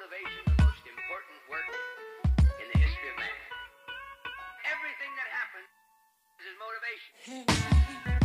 motivation the most important work in the history of man. Everything that happens is motivation.